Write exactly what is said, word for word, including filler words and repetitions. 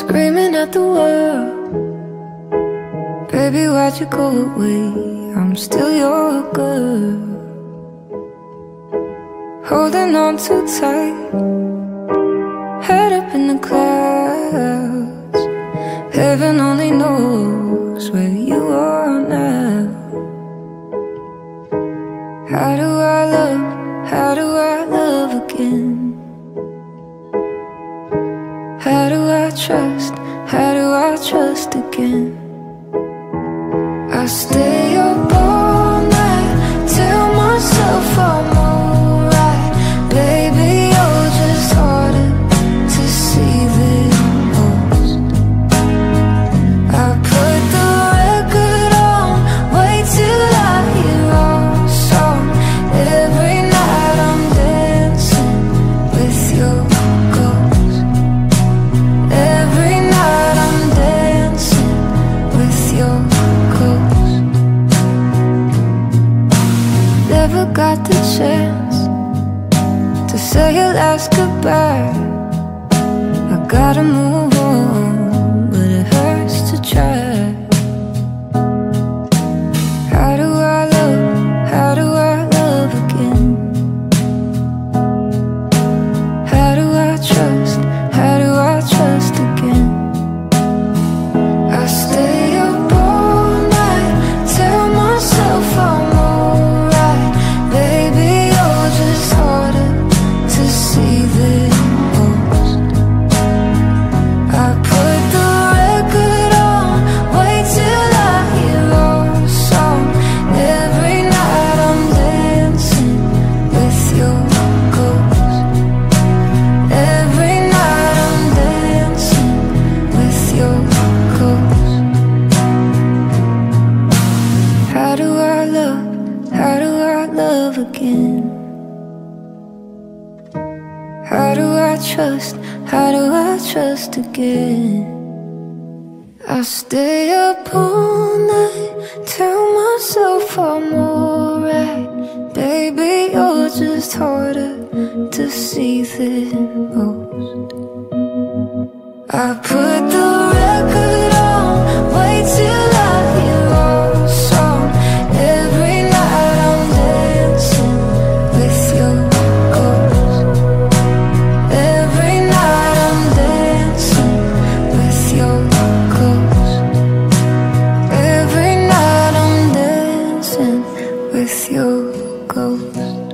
screaming at the world. Baby, why'd you go away? I'm still your girl. Holding on too tight, head up in the clouds. Heaven only knows where you are now. How do I love, how do I love again? How do I trust, how do I trust again? I stay up all night, tell myself I'm alright. Baby, you're just harder to see than most. I put the record on, wait till I hear our song. Every night I'm dancing with your ghost. Every night I'm dancing with your ghost. Never got the chance to say your last goodbye. I gotta move on, but it hurts to try. How do I love, how do I love again? How do I trust, how do I trust again? I stay up all night, tell myself I'm alright. Baby, you're just harder to see than most. I put the record on, wait till I hear our song. Every night I'm dancing with your ghost. Every night I'm dancing with your ghost. How do I love, how do I love again? How do I trust, how do I trust again? I stay up all night, tell myself I'm alright. Baby, you're just harder to see than most. I put the record on, wait till I hear our song. Every night I'm dancing with your ghost. Every night I'm dancing with your ghost. Every night I'm dancing with your ghost.